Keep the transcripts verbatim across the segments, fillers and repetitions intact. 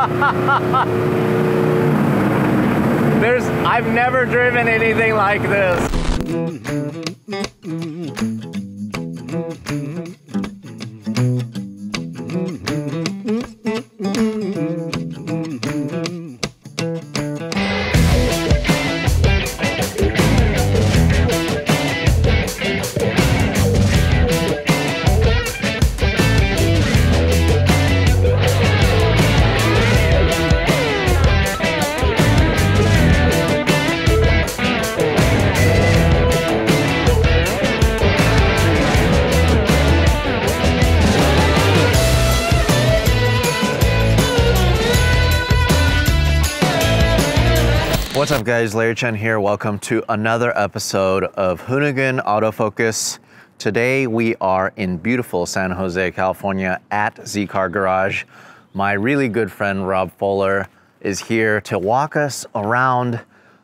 There's, I've never driven anything like this. What's up guys, Larry Chen here. Welcome to another episode of Hoonigan Autofocus. Today we are in beautiful San Jose, California at Z-Car Garage. My really good friend Rob Fuller is here to walk us around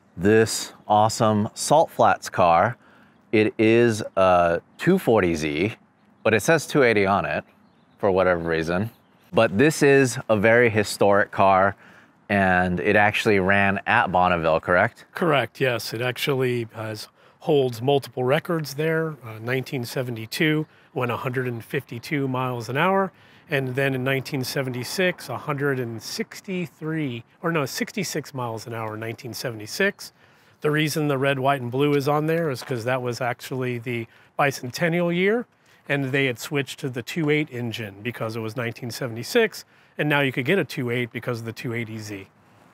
this awesome Salt Flats car. It is a two forty Z, but it says two eighty on it for whatever reason. But this is a very historic car, and it actually ran at Bonneville, correct? Correct, yes. It actually has holds multiple records there. Uh, nineteen seventy-two went one hundred fifty-two miles an hour, and then in nineteen seventy-six, one hundred sixty-three, or no, sixty-six miles an hour in nineteen seventy-six. The reason the red, white, and blue is on there is because that was actually the bicentennial year, and they had switched to the two eight engine because it was nineteen seventy-six. And now you could get a two eight because of the two eighty Z.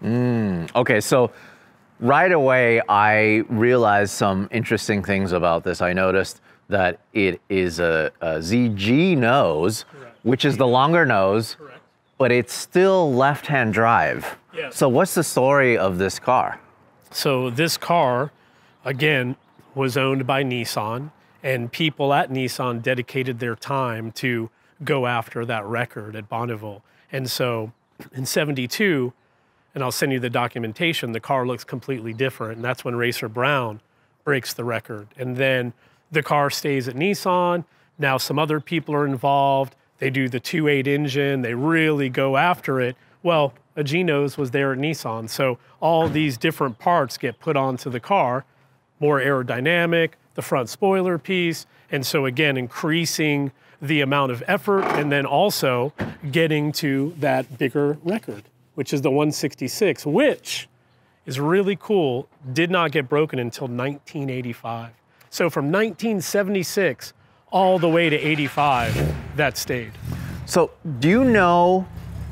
Mm, okay, so right away I realized some interesting things about this. I noticed that it is a, a Z G nose, correct, which is the longer nose, correct, but it's still left-hand drive. Yes. So what's the story of this car? So this car, again, was owned by Nissan, and people at Nissan dedicated their time to go after that record at Bonneville. And so in seventy-two, and I'll send you the documentation, the car looks completely different. And that's when Racer Brown breaks the record. And then the car stays at Nissan. Now some other people are involved. They do the two eight engine. They really go after it. Well, a G-nose was there at Nissan. So all these different parts get put onto the car, more aerodynamic, the front spoiler piece. And so again, increasing the amount of effort, and then also getting to that bigger record, which is the one sixty-six, which is really cool, did not get broken until nineteen eighty-five. So from nineteen seventy-six all the way to eighty-five, that stayed. So do you know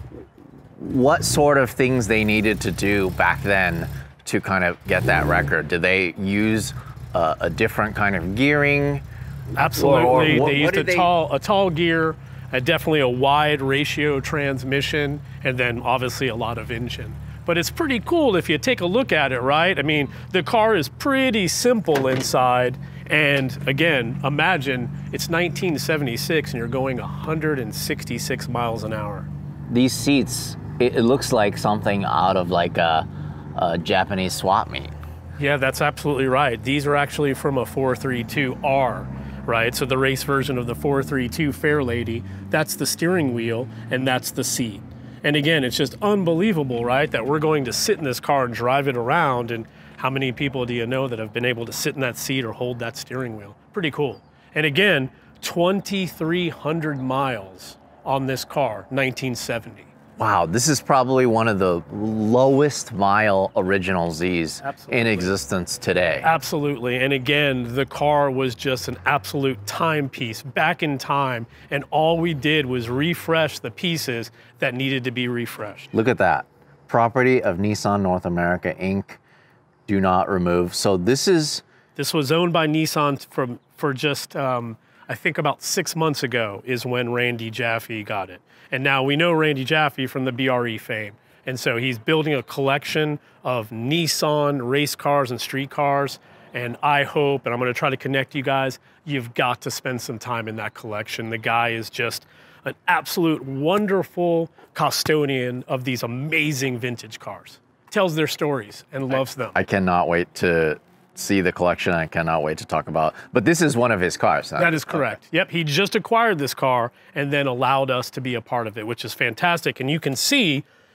what sort of things they needed to do back then to kind of get that record? Did they use uh, a different kind of gearing? Absolutely. Or, or what, they used a they... tall, a tall gear, a, definitely a wide ratio transmission, and then obviously a lot of engine. But it's pretty cool if you take a look at it, right? I mean, the car is pretty simple inside. And again, imagine it's nineteen seventy-six and you're going one hundred sixty-six miles an hour. These seats, it, it looks like something out of like a, a Japanese swap meet. Yeah, that's absolutely right. These are actually from a four thirty-two R. Right, so the race version of the four thirty-two Fairlady, that's the steering wheel and that's the seat. And again, it's just unbelievable, right, that we're going to sit in this car and drive it around. And how many people do you know that have been able to sit in that seat or hold that steering wheel? Pretty cool. And again, twenty-three hundred miles on this car, nineteen seventy. Wow, this is probably one of the lowest mile original Zs Absolutely. In existence today. Absolutely, and again, the car was just an absolute timepiece, back in time, and all we did was refresh the pieces that needed to be refreshed. Look at that. Property of Nissan North America, Incorporated. Do not remove. So this is... This was owned by Nissan from, for just, um, I think about six months ago is when Randy Jaffe got it. And now we know Randy Jaffe from the B R E fame. And so he's building a collection of Nissan race cars and street cars. And I hope, and I'm gonna try to connect you guys, you've got to spend some time in that collection. The guy is just an absolute wonderful custodian of these amazing vintage cars. Tells their stories and loves them. I cannot wait to see the collection. I cannot wait to talk about, but this is one of his cars. Huh? That is correct. Okay. Yep, he just acquired this car and then allowed us to be a part of it, which is fantastic. And you can see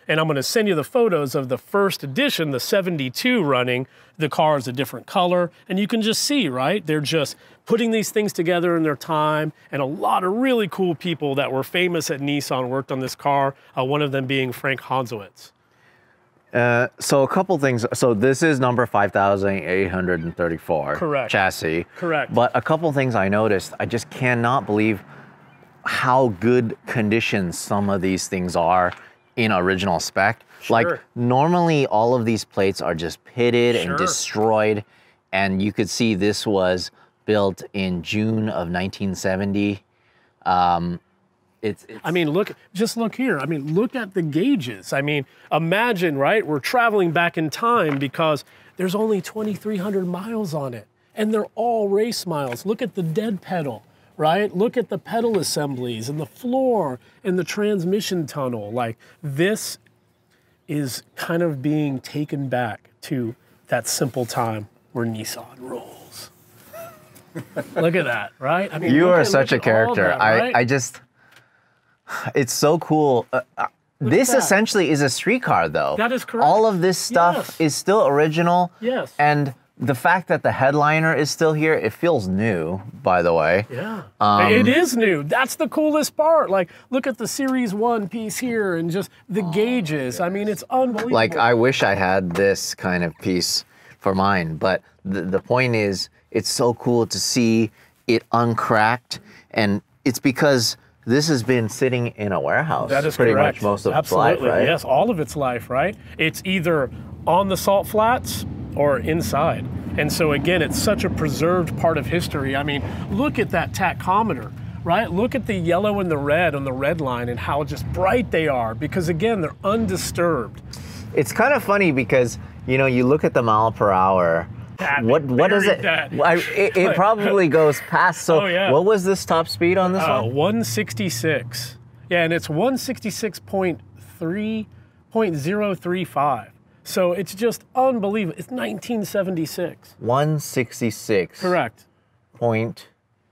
And I'm going to send you the photos of the first edition, the seventy-two running. The car is a different color. And you can just see, right? They're just putting these things together in their time. And a lot of really cool people that were famous at Nissan worked on this car, uh, one of them being Frank Hansowitz. Uh, so a couple things. So this is number five thousand eight hundred thirty-four. Correct. Chassis. Correct. But a couple things I noticed, I just cannot believe how good condition some of these things are in original spec. Sure. Like normally all of these plates are just pitted Sure. and destroyed. And you could see this was built in June of nineteen seventy. Um, It's, it's, I mean, look, just look here. I mean, look at the gauges. I mean, imagine, right? We're traveling back in time because there's only twenty-three hundred miles on it, and they're all race miles. Look at the dead pedal, right? Look at the pedal assemblies and the floor and the transmission tunnel. Like, this is kind of being taken back to that simple time where Nissan rules. Look at that, right? I mean, you are at, such a character. That, right? I, I just... It's so cool. Uh, uh, this essentially is a street car, though. That is correct. All of this stuff Yes. is still original. Yes. And the fact that the headliner is still here, it feels new, by the way. Yeah. Um, it is new. That's the coolest part. Like, look at the Series one piece here and just the oh, gauges. Yes. I mean, it's unbelievable. Like, I wish I had this kind of piece for mine. But the, the point is, it's so cool to see it uncracked. And it's because this has been sitting in a warehouse that is pretty correct. much most of Absolutely. its life, right? Yes, all of its life, right? It's either on the salt flats or inside. And so again, it's such a preserved part of history. I mean, look at that tachometer, right? Look at the yellow and the red on the red line and how just bright they are because again, they're undisturbed. It's kind of funny because, you know, you look at the mile per hour. That, what what is it? I, it? It probably goes past. So oh, yeah. What was this top speed on this uh, one? one sixty-six. Yeah, and it's one sixty-six point three zero three five. So it's just unbelievable. It's nineteen seventy-six. one sixty-six. Correct. Point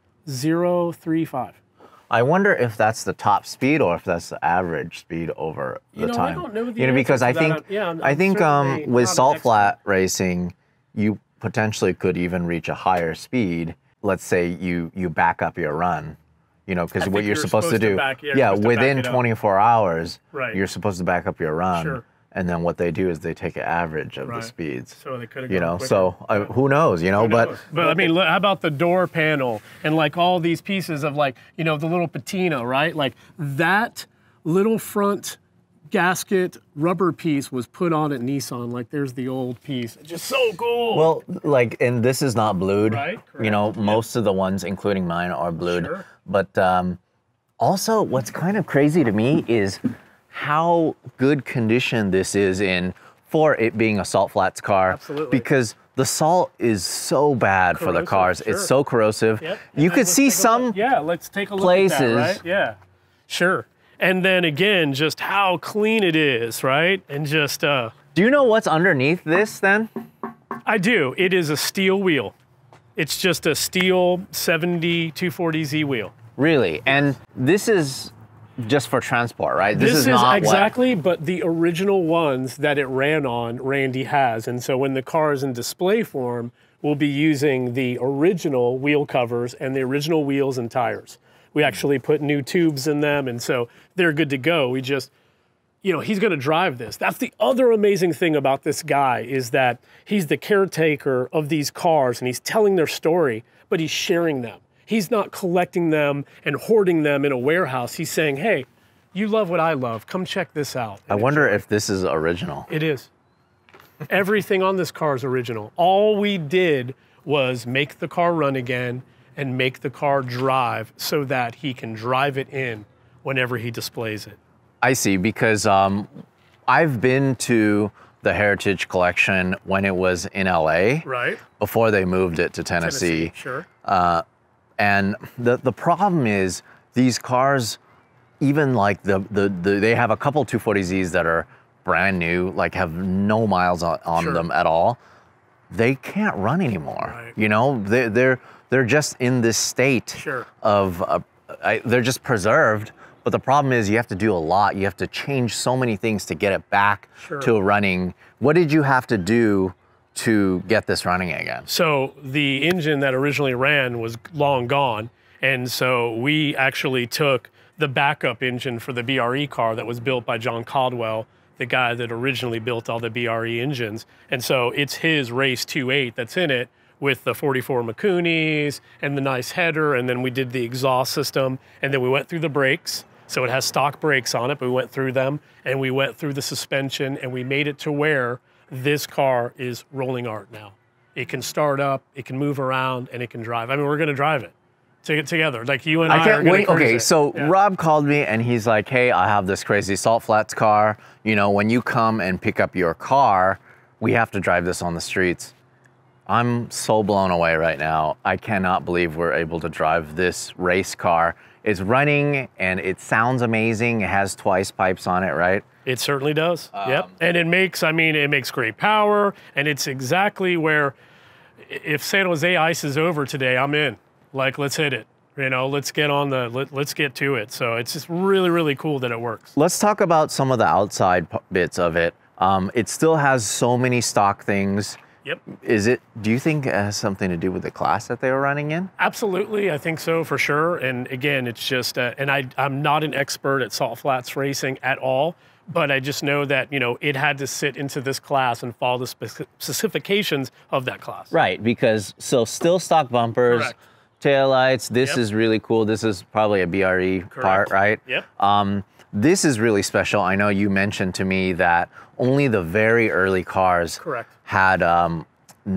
zero three five. I wonder if that's the top speed or if that's the average speed over the you know, time. I don't know the you know, because I that. think I'm, yeah, I'm, I I'm think um, with salt expert. flat racing, you potentially could even reach a higher speed. Let's say you you back up your run, you know, because what you're, you're supposed, supposed to do, to back, yeah, yeah, supposed to within back it up. twenty-four hours, right. you're supposed to back up your run. Sure. And then what they do is they take an average of right. the speeds. So they could have you gone know, quicker. so uh, who knows, you know, Who but knows? But I mean, look, how about the door panel and like all these pieces of like, you know, the little patina, right? Like that little front gasket rubber piece was put on at Nissan. Like there's the old piece. It's just so cool. Well, like, and this is not blued. Right, you know, correct. most of the ones, including mine, are blued. Sure. But um, also, what's kind of crazy to me is how good condition this is in for it being a salt flats car. Absolutely. Because the salt is so bad for the Corrosive, cars. sure. It's so corrosive. Yep. You And could let's see take a some look. Yeah, let's take a look places. at that, right? Yeah, sure. And then again, just how clean it is, right? And just, uh, Do you know what's underneath this then? I do. It is a steel wheel. It's just a steel seventy two forty Z wheel. Really? And this is just for transport, right? This, is, is, not exactly, but the original ones that it ran on, Randy has. And so when the car is in display form, we'll be using the original wheel covers and the original wheels and tires. We actually put new tubes in them, and so they're good to go. We just, you know, he's gonna drive this. That's the other amazing thing about this guy is that he's the caretaker of these cars and he's telling their story, but he's sharing them. He's not collecting them and hoarding them in a warehouse. He's saying, hey, you love what I love. Come check this out. I wonder if this is original. It is. Everything on this car is original. All we did was make the car run again and make the car drive so that he can drive it in whenever he displays it. I see, because um, I've been to the Heritage Collection when it was in L A. Right. Before they moved it to Tennessee. Tennessee, sure. Uh, and the, the problem is these cars, even like the, the, the, they have a couple two forty Zs that are brand new, like have no miles on, on Sure. them at all. They can't run anymore. Right. You know, they, they're, they're just in this state Sure. of, uh, I, they're just preserved, But the problem is you have to do a lot. You have to change so many things to get it back Sure. to running. What did you have to do to get this running again? So the engine that originally ran was long gone. And so we actually took the backup engine for the B R E car that was built by John Caldwell, the guy that originally built all the B R E engines. And so it's his Race two point eight that's in it with the forty-four Makunis and the nice header. And then we did the exhaust system. And then we went through the brakes. So it has stock brakes on it, but we went through them and we went through the suspension and we made it to where this car is rolling art now. It can start up, it can move around, and it can drive. I mean, we're gonna drive it to get together. Like you and I, I are can't gonna wait. cruise Okay, it. so Yeah. Rob called me and he's like, hey, I have this crazy Salt Flats car. You know, when you come and pick up your car, we have to drive this on the streets. I'm so blown away right now. I cannot believe we're able to drive this race car. It's running and it sounds amazing. It has twice pipes on it, right? It certainly does. Um, Yep. And it makes, I mean, it makes great power, and it's exactly where if San Jose ice is over today, I'm in. Like, let's hit it. You know, let's get on the, let, let's get to it. So it's just really, really cool that it works. Let's talk about some of the outside p- bits of it. Um, it still has so many stock things. Yep. Is it, do you think it has something to do with the class that they were running in? Absolutely, I think so for sure. And again, it's just, uh, and I, I'm not an expert at Salt Flats racing at all, but I just know that, you know, it had to sit into this class and follow the spec- specifications of that class. Right, because so still stock bumpers, Correct. taillights. This Yep. is really cool. This is probably a B R E part, right? Yep. Um, this is really special. I know you mentioned to me that only the very early cars Correct. had um,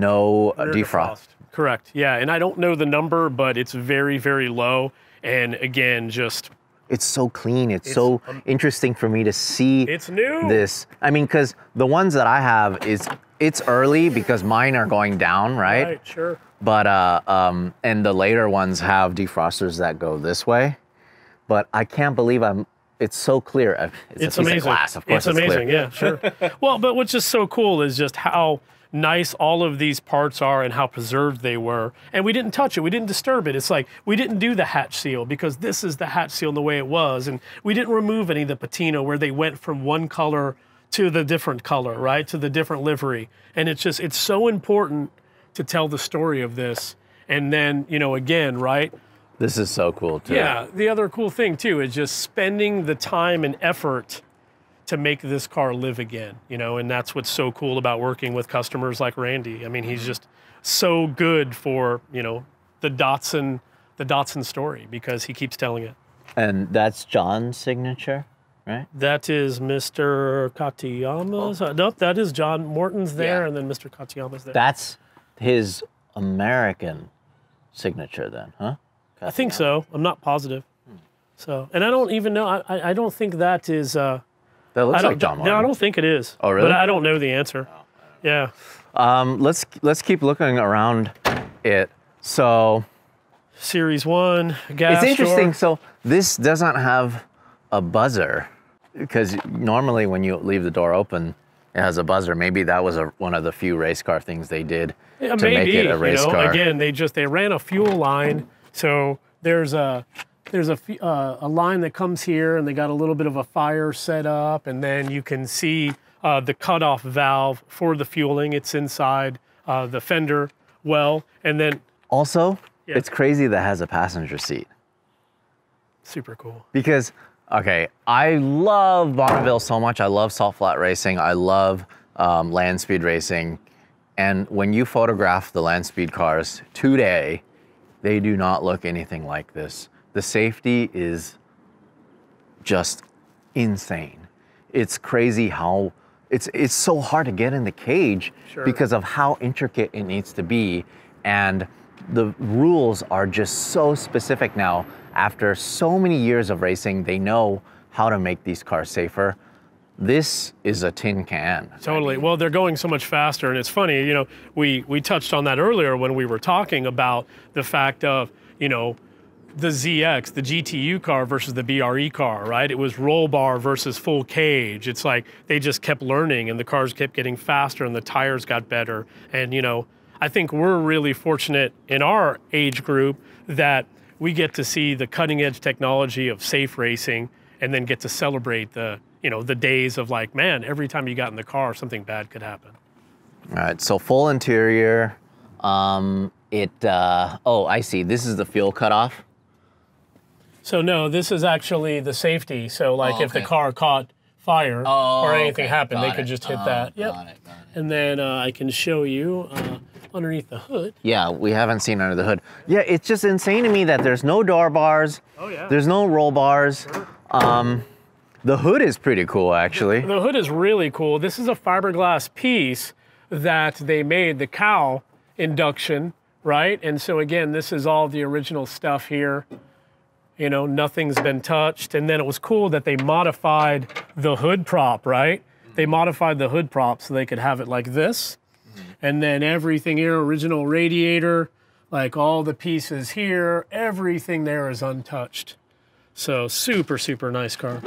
no uh, Rear defrost. Correct, yeah. And I don't know the number, but it's very, very low. And again, just, It's so clean. It's, It's, so um, interesting for me to see it's new. this. I mean, because the ones that I have is it's early because mine are going down, right? Right, sure. But uh, um, and the later ones have defrosters that go this way. But I can't believe I'm. It's so clear. Uh, It's, It's a piece amazing. of glass, of course. It's amazing, clear. yeah, sure. Well, but what's just so cool is just how nice all of these parts are and how preserved they were. And we didn't touch it. We didn't disturb it. It's like we didn't do the hatch seal because this is the hatch seal the way it was. And we didn't remove any of the patina where they went from one color to the different color, right? To the different livery. And it's just, it's so important to tell the story of this. And then, you know, again, right? This is so cool too. Yeah, the other cool thing too is just spending the time and effort to make this car live again, you know, and that's what's so cool about working with customers like Randy. I mean, he's just so good for, you know, the Datsun, the Datsun story because he keeps telling it. And that's John's signature, right? That is Mister Katayama's. Uh, nope, that is John Morton's there, Yeah. and then Mister Katayama's there. That's his American signature, then, huh? I think so. I'm not positive. So, and I don't even know. I, I I don't think that is. Uh, That looks I don't, like John Martin. No, I don't think it is. Oh, really? But I don't know the answer. Yeah. Um, let's let's keep looking around it. So Series one, gas it's interesting. door. So this doesn't have a buzzer because normally when you leave the door open, it has a buzzer. Maybe that was a, one of the few race car things they did Yeah, to maybe, make it a race you know, car. Again, they just they ran a fuel line, so there's a there's a f- uh, a line that comes here, and they got a little bit of a fire set up, and then you can see uh, the cutoff valve for the fueling. It's inside uh, the fender well, and then Also, Yeah. it's crazy that it has a passenger seat. super cool. Because, okay, I love Bonneville so much. I love salt flat racing. I love um, land speed racing. And when you photograph the land speed cars today, they do not look anything like this. The safety is just insane. It's crazy how, it's, it's so hard to get in the cage Sure. because of how intricate it needs to be. And the rules are just so specific now. After so many years of racing, they know how to make these cars safer. This is a tin can. Totally. Well, they're going so much faster, and it's funny. You know, we we touched on that earlier when we were talking about the fact of, you know, the Z X, the G T U car versus the B R E car, right? It was roll bar versus full cage. It's like they just kept learning, and the cars kept getting faster, and the tires got better. And you know, I think we're really fortunate in our age group that we get to see the cutting edge technology of safe racing and then get to celebrate the, you know, the days of like, man, every time you got in the car, something bad could happen. All right, so full interior. Um, it, uh, oh, I see. This is the fuel cutoff. So no, this is actually the safety. So like Oh, if the okay. car caught fire Oh, or anything okay. happened, Got they could it. just hit Oh, that. Yep. got it, got it. And then uh, I can show you uh, underneath the hood. Yeah, we haven't seen under the hood. Yeah, it's just insane to me that there's no door bars. Oh yeah. There's no roll bars. Um, the hood is pretty cool, actually. The hood is really cool. This is a fiberglass piece that they made, the cowl induction, right? And so again, this is all the original stuff here. You know, nothing's been touched. And then it was cool that they modified the hood prop, right? They modified the hood prop so they could have it like this. And then everything here, original radiator, like all the pieces here, everything there is untouched. So super, super nice car.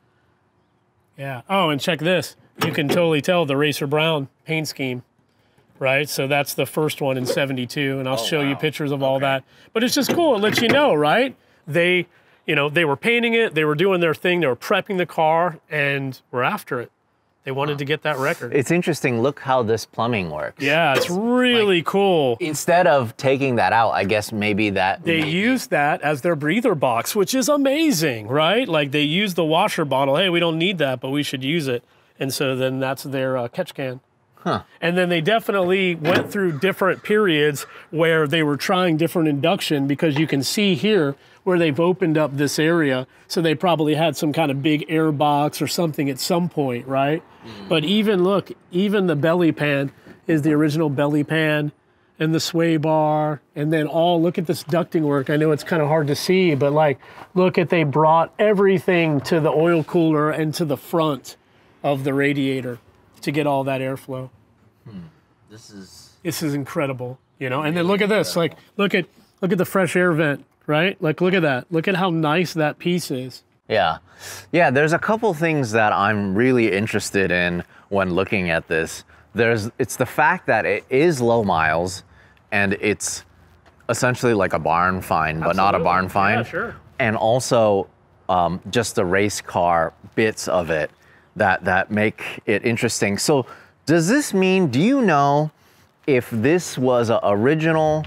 Yeah. Oh, and check this. You can totally tell the Racer Brown paint scheme, right? So that's the first one in seventy-two, and I'll Oh, show you wow. pictures of all that. But it's just cool. It lets you know, right? They, you know, they were painting it, they were doing their thing, they were prepping the car, and we're after it. They wanted to get that record. It's interesting. Look how this plumbing works. Yeah, it's really cool. Instead of taking that out, I guess maybe that. They maybe- use that as their breather box, which is amazing, right? Like they use the washer bottle. Hey, we don't need that, but we should use it. And so then that's their uh, catch can. Huh. And then they definitely went through different periods where they were trying different induction, because you can see here where they've opened up this area. So they probably had some kind of big air box or something at some point, right? Mm. But even look, even the belly pan is the original belly pan, and the sway bar, and then all, look at this ducting work. I know it's kind of hard to see, but like, look at, they brought everything to the oil cooler and to the front of the radiator to get all that airflow. Hmm. This is This is incredible, you know? And then look at this, like, look at, look at the fresh air vent, right? Like, look at that. Look at how nice that piece is. Yeah. Yeah, there's a couple things that I'm really interested in when looking at this. There's, it's the fact that it is low miles and it's essentially like a barn find, but not a barn find. Yeah, sure. And also um, just the race car bits of it that, that make it interesting. So does this mean, do you know if this was an original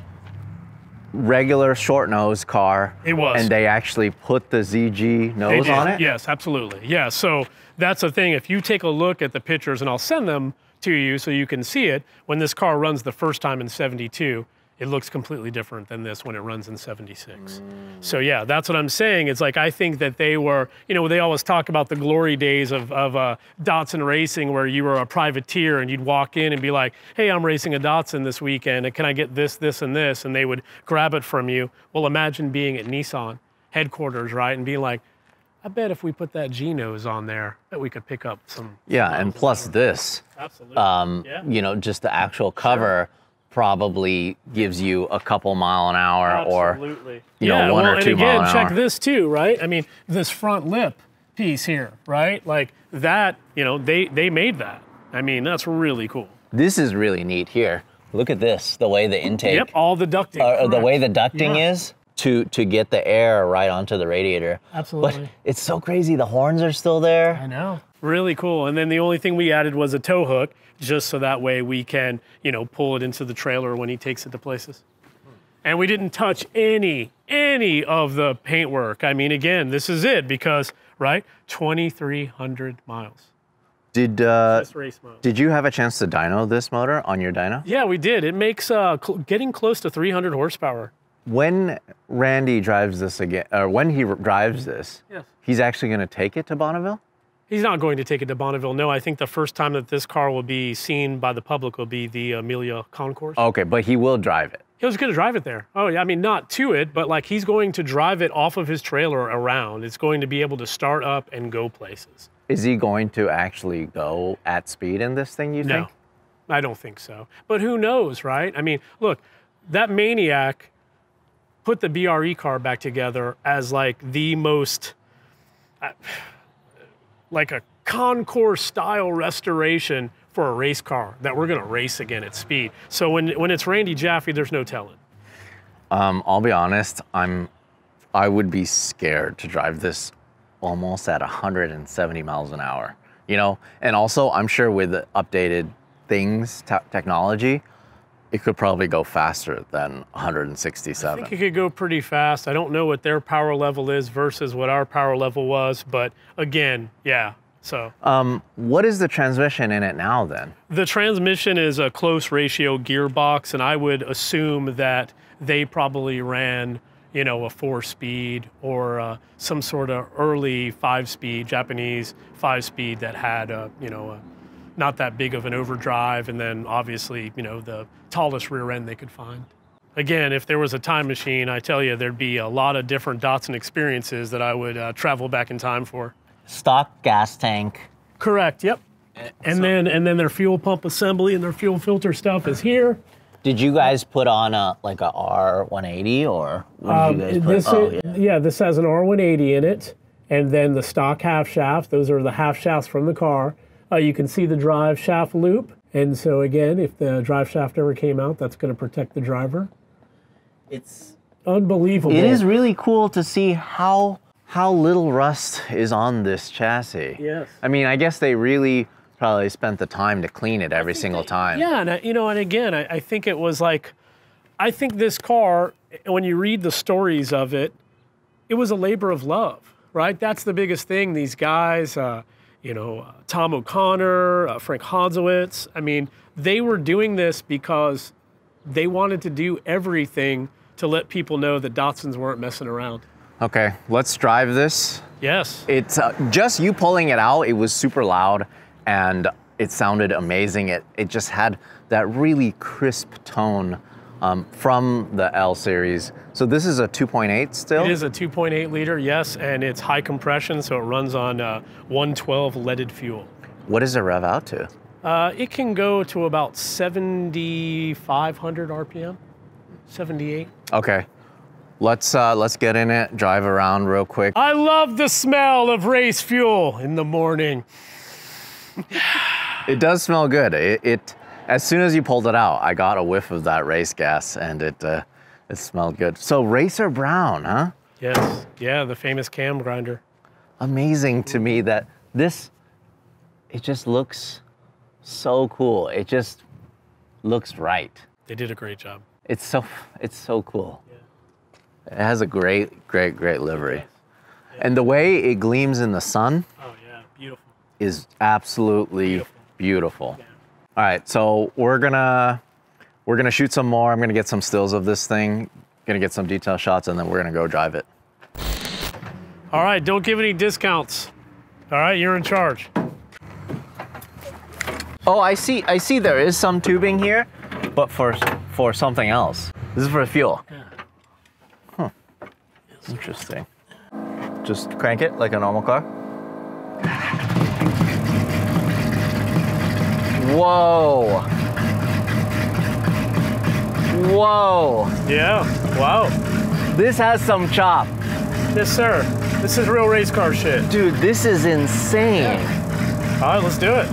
regular short nose car? It was. And they actually put the Z G They nose did. on it? Yes, absolutely. Yeah, so that's the thing. If you take a look at the pictures, and I'll send them to you so you can see it, when this car runs the first time in seventy-two, it looks completely different than this when it runs in seventy-six. Mm. So yeah, that's what I'm saying. It's like, I think that they were, you know, they always talk about the glory days of, of uh, Datsun racing, where you were a privateer and you'd walk in and be like, hey, I'm racing a Datsun this weekend, and can I get this, this, and this? And they would grab it from you. Well, imagine being at Nissan headquarters, right? And being like, I bet if we put that G-nose on there, that we could pick up some. Yeah, and plus this, Absolutely. um, Yeah. you know, just the actual cover probably gives you a couple mile an hour Absolutely. or, you yeah, know, one well, or two and again, mile an check hour. this too, right? I mean, this front lip piece here, right? Like that, you know, they, they made that. I mean, that's really cool. This is really neat here. Look at this, the way the intake, Yep, all the ducting. uh, the correct. way the ducting Yeah. is to, to get the air right onto the radiator. Absolutely. But it's so crazy, the horns are still there. I know. Really cool. And then the only thing we added was a tow hook, just so that way we can, you know, pull it into the trailer when he takes it to places. And we didn't touch any, any of the paintwork. I mean, again, this is it because, right, twenty-three hundred miles. Did, uh, Just race mode. did you have a chance to dyno this motor on your dyno? Yeah, we did. It makes uh, cl- getting close to three hundred horsepower. When Randy drives this again, or when he r- drives this, Yes. he's actually going to take it to Bonneville? He's not going to take it to Bonneville. No, I think the first time that this car will be seen by the public will be the Amelia Concourse. Okay, but he will drive it. He was going to drive it there. Oh, yeah. I mean, not to it, but like he's going to drive it off of his trailer around. It's going to be able to start up and go places. Is he going to actually go at speed in this thing, you No, think? I don't think so. But who knows, right? I mean, look, that Maniac put the B R E car back together as like the most, uh, like a concourse style restoration for a race car that we're going to race again at speed. So when, when it's Randy Jaffe, there's no telling. Um, I'll be honest, I'm, I would be scared to drive this almost at one hundred seventy miles an hour, you know? And also, I'm sure with the updated things, te technology, it could probably go faster than one hundred sixty-seven. I think it could go pretty fast. I don't know what their power level is versus what our power level was, but again, yeah, so. Um, what is the transmission in it now then? The transmission is a close ratio gearbox, and I would assume that they probably ran, you know, a four speed or uh, some sort of early five speed, Japanese five speed that had, a, you know, a, not that big of an overdrive, and then obviously, you know, the tallest rear end they could find. Again, if there was a time machine, I tell you, there'd be a lot of different Datsun experiences that I would uh, travel back in time for. Stock gas tank. Correct, yep. And so, then and then their fuel pump assembly and their fuel filter stuff is here. Did you guys put on a like a R one eighty or what um, did you guys put? This Oh, is, yeah. yeah, this has an R one eighty in it, and then the stock half shaft. Those are the half shafts from the car. Uh, you can see the drive shaft loop, and so again, if the drive shaft ever came out, that's going to protect the driver. It's Unbelievable. It is really cool to see how how little rust is on this chassis. Yes. I mean, I guess they really probably spent the time to clean it every single time. Yeah, and I, you know, and again, I, I think it was like, I think this car, when you read the stories of it, it was a labor of love, right? That's the biggest thing. These guys, uh, you know, uh, Tom O'Connor, uh, Frank Hanzowitz, I mean, they were doing this because they wanted to do everything to let people know that Datsuns weren't messing around. Okay, let's drive this. Yes. It's uh, just you pulling it out, it was super loud and it sounded amazing. It, it just had that really crisp tone um, from the L series. So this is a two point eight still? It is a two point eight liter, yes, and it's high compression, so it runs on uh, one twelve leaded fuel. What does it rev out to? Uh, it can go to about seventy-five hundred R P M, seventy-eight. Okay, let's uh, let's get in it, drive around real quick. I love the smell of race fuel in the morning. It does smell good. It, it as soon as you pulled it out, I got a whiff of that race gas, and it uh, it smelled good. So Racer Brown, huh? Yes, yeah, the famous cam grinder. Amazing to me that this, it just looks so cool. It just looks right. They did a great job. It's so it's so cool. Yeah. It has a great, great, great livery. Yeah. And the way it gleams in the sun Oh yeah, beautiful. is absolutely beautiful. beautiful. Yeah. All right, so we're gonna we're gonna shoot some more. I'm gonna get some stills of this thing, gonna get some detail shots, and then we're gonna go drive it. All right, don't give any discounts. All right, you're in charge. Oh, I see. I see. There is some tubing here, but for for something else. This is for fuel. Yeah. Huh. Interesting. Just crank it like a normal car. Whoa. Whoa. Yeah. Wow. This has some chop. Yes, sir. This is real race car shit. Dude, this is insane. Yeah. All right, let's do it.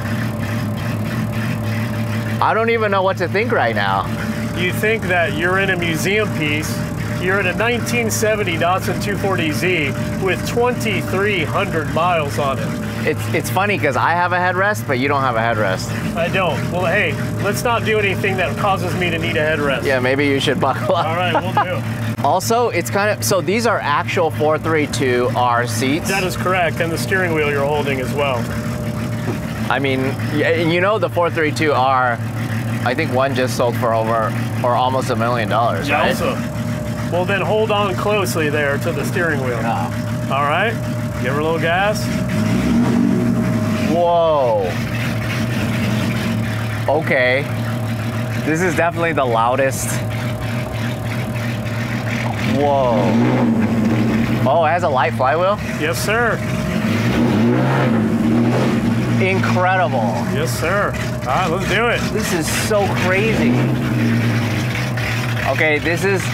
I don't even know what to think right now. You think that you're in a museum piece. You're in a nineteen seventy Datsun two forty Z with twenty-three hundred miles on it. It's it's funny because I have a headrest, but you don't have a headrest. I don't. Well, hey, let's not do anything that causes me to need a headrest. Yeah, maybe you should buckle up. All right, we'll do it. Also, it's kind of, so these are actual four thirty-two R seats. That is correct, and the steering wheel you're holding as well. I mean, y- you know the four thirty-two R, I think one just sold for over, or almost a million dollars, Yeah, right? also. Well, then hold on closely there to the steering wheel. Oh. All right, give her a little gas. Whoa. Okay. This is definitely the loudest. Whoa. Oh, it has a light flywheel? Yes, sir. Incredible. Yes, sir. All right, let's do it. This is so crazy. Okay, this is,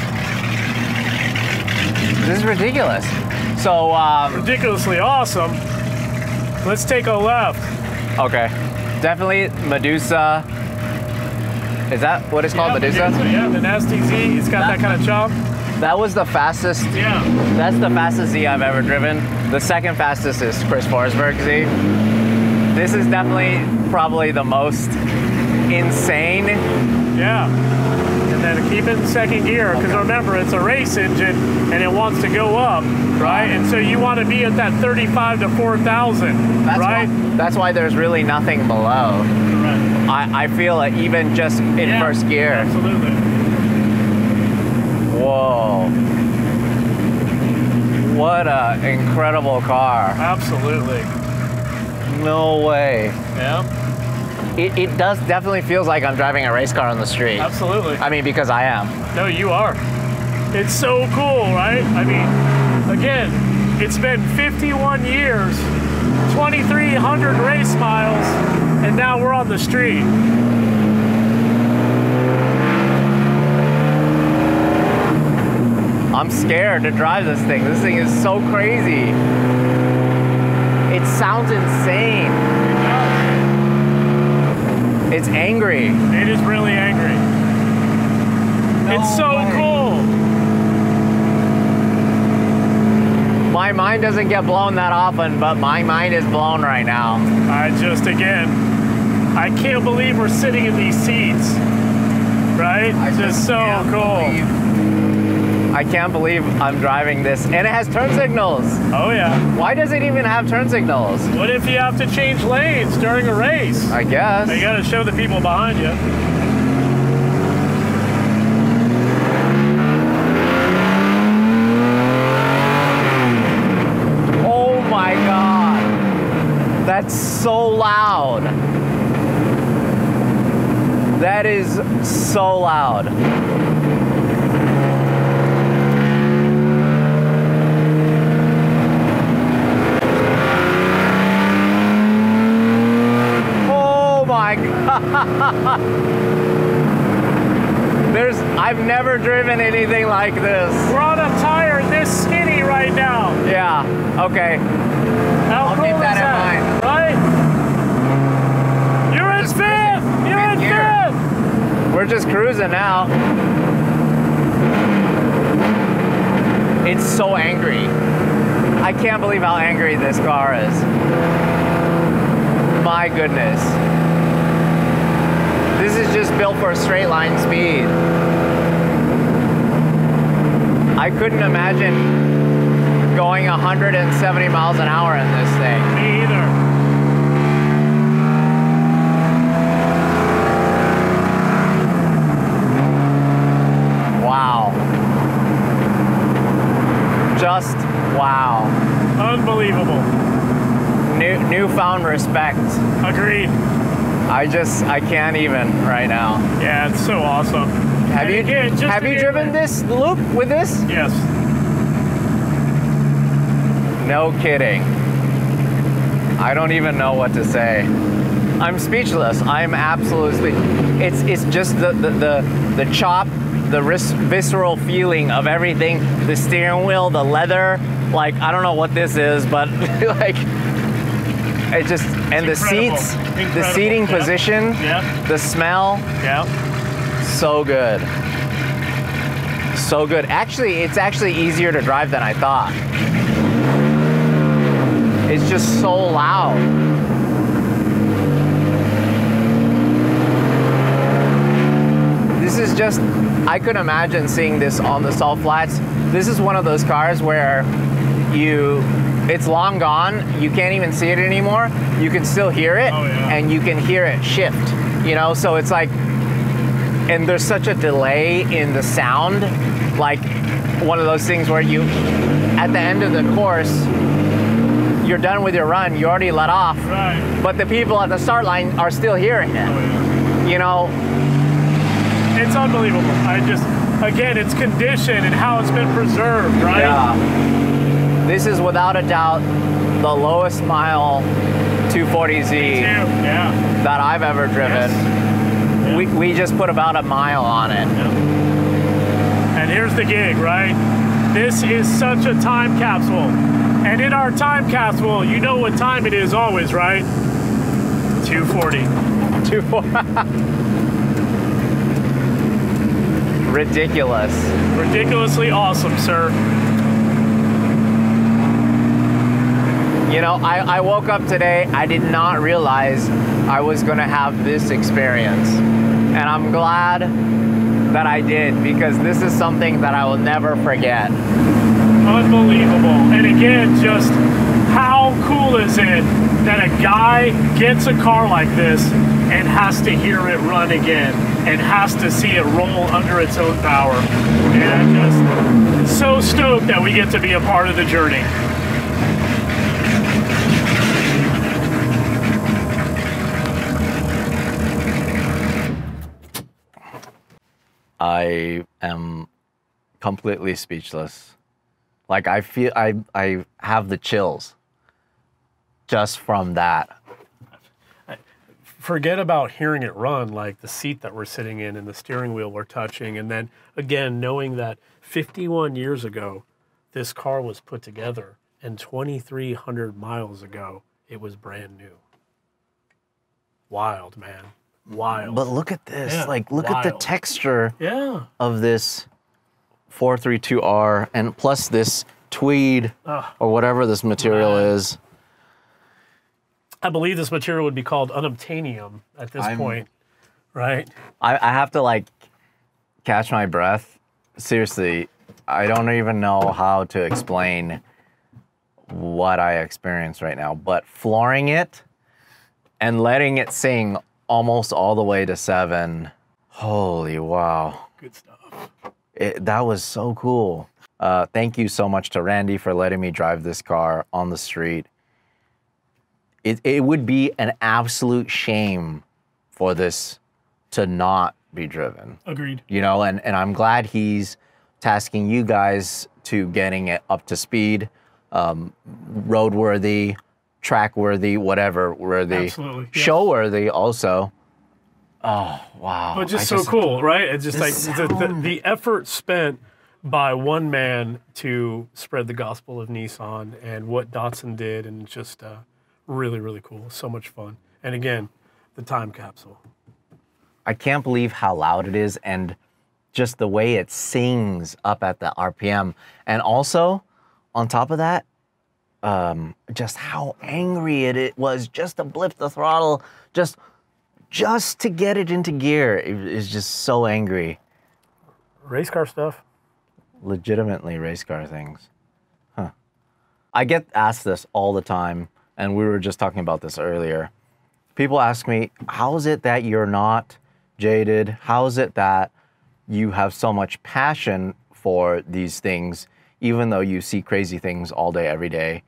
this is ridiculous. So, um, Ridiculously awesome. Let's take a left. okay. Definitely Medusa. Is that what it's called, Yeah, Medusa? Yeah, the Nasty Z. It's got that, That- kind of chop. That was the fastest. Yeah. That's the fastest Z I've ever driven. The second fastest is Chris Forsberg Z. This is definitely probably the most insane. Yeah. And then keep it in second gear, because okay. remember, it's a race engine and it wants to go up, right? And so you want to be at that thirty-five to four thousand, right? Why, that's why there's really nothing below. Correct. I, I feel it even just in yeah, first gear. Absolutely. Whoa. What an incredible car. Absolutely. No way. Yeah. It, it does definitely feels like I'm driving a race car on the street. Absolutely. I mean, because I am. No, you are. It's so cool, right? I mean, again, it's been fifty-one years, twenty-three hundred race miles, and now we're on the street. I'm scared to drive this thing. This thing is so crazy. It sounds insane. It's angry. It is really angry. No it's so way. Cool. My mind doesn't get blown that often, but my mind is blown right now. I just, again, I can't believe we're sitting in these seats, right? I just, just so cool. Believe, I can't believe I'm driving this, and it has turn signals. Oh yeah. Why does it even have turn signals? What if you have to change lanes during a race? I guess. You gotta show the people behind you. Oh my God. That's so loud. That is so loud. There's, I've never driven anything like this. We're on a tire this skinny right now. Yeah, okay. How I'll cool keep that is in that, mind. Right? You're in fifth! You're in fifth! We're just cruising now. It's so angry. I can't believe how angry this car is. My goodness. This is just built for a straight line speed. I couldn't imagine going one hundred seventy miles an hour in this thing. Me either. Wow. Just wow. Unbelievable. New, newfound respect. Agreed. I just, I can't even right now. Yeah, it's so awesome. Have and you, again, just have you driven this loop with this? Yes. No kidding. I don't even know what to say. I'm speechless. I'm absolutely, it's it's just the, the, the, the chop, the ris- visceral feeling of everything, the steering wheel, the leather, like, I don't know what this is, but like, it just, and it's the incredible. seats, Incredible. the seating Yep. position, Yep. the smell, Yeah. so good. So good. Actually, it's actually easier to drive than I thought. It's just so loud. This is just, I could imagine seeing this on the salt flats. This is one of those cars where you, it's long gone, you can't even see it anymore. You can still hear it, oh, yeah. and you can hear it shift, you know? So it's like, and there's such a delay in the sound, like one of those things where you, at the end of the course, you're done with your run, you already let off, right. but the people at the start line are still hearing it, oh, yeah. you know? It's unbelievable. I just, again, it's condition and how it's been preserved, right? Yeah. This is without a doubt the lowest mile two forty Z yeah. that I've ever driven. Yes. Yeah. We, we just put about a mile on it. Yeah. And here's the gig, right? This is such a time capsule. And in our time capsule, you know what time it is always, right? two forty. two forty. ridiculous. Ridiculously awesome, sir. You know, I, I woke up today, I did not realize I was gonna have this experience. And I'm glad that I did, because this is something that I will never forget. Unbelievable. And again, just how cool is it that a guy gets a car like this and has to hear it run again and has to see it roll under its own power. And I'm just so stoked that we get to be a part of the journey. I am completely speechless. Like I feel I I have the chills just from that. Forget about hearing it run, like the seat that we're sitting in and the steering wheel we're touching. And then again, knowing that fifty-one years ago, this car was put together and twenty-three hundred miles ago, it was brand new. Wild, man. Wild. But look at this. Yeah, like look wild. at the texture Yeah. of this four thirty-two R and plus this tweed Ugh. or whatever this material Man. is. I believe this material would be called unobtainium at this I'm- point, right? I, I have to like catch my breath. Seriously, I don't even know how to explain what I experience right now, but flooring it and letting it sing almost all the way to seven. Holy wow. Good stuff. It, that was so cool. Uh, thank you so much to Randy for letting me drive this car on the street. It, it would be an absolute shame for this to not be driven. Agreed. You know, and, and I'm glad he's tasking you guys to getting it up to speed, um, roadworthy, track-worthy, whatever worthy, Absolutely, yeah. show-worthy also. Oh, wow. But just I so cool, right? It's just the like the, the, sound. the effort spent by one man to spread the gospel of Nissan and what Datsun did, and just uh, really, really cool. So much fun. And again, the time capsule. I can't believe how loud it is and just the way it sings up at the R P M. And also, on top of that, um, just how angry it, it was just to blip the throttle, just just to get it into gear. It is just so angry. Race car stuff. Legitimately race car things. Huh. I get asked this all the time, and we were just talking about this earlier. People ask me, how is it that you're not jaded? How is it that you have so much passion for these things, even though you see crazy things all day, every day?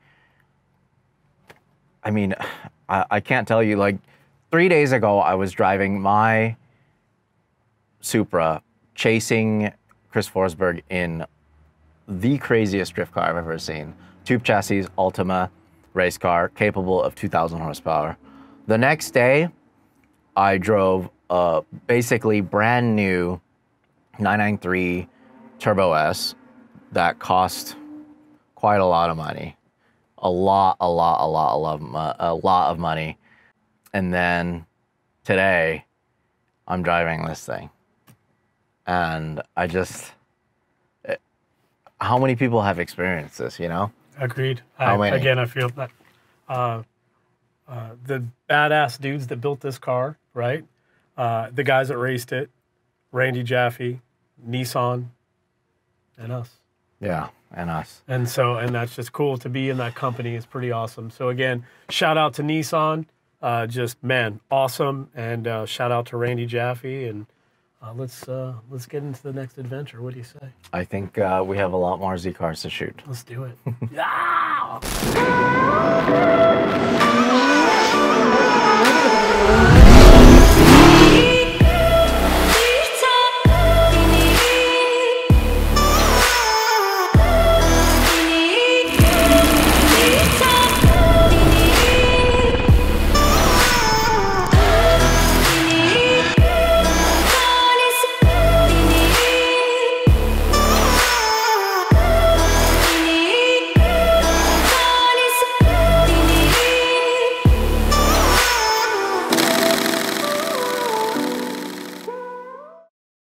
I mean, I, I can't tell you, like, three days ago, I was driving my Supra, chasing Chris Forsberg in the craziest drift car I've ever seen. Tube chassis, Ultima race car, capable of two thousand horsepower. The next day, I drove a basically brand new nine ninety-three Turbo S that cost quite a lot of money. A lot, a lot, a lot, a lot, of mo- a lot of money. And then today, I'm driving this thing. And I just, it, how many people have experienced this, you know? Agreed. How I, many? Again, I feel that uh, uh, the badass dudes that built this car, right? Uh, the guys that raced it, Randy Jaffe, Nissan, and us. Yeah, and us. And so, and that's just cool to be in that company. It's pretty awesome. So again, shout out to Nissan. Uh, just, man, awesome. And uh, shout out to Randy Jaffe. And uh, let's uh, let's get into the next adventure. What do you say? I think uh, we have a lot more Z cars to shoot. Let's do it. Yeah!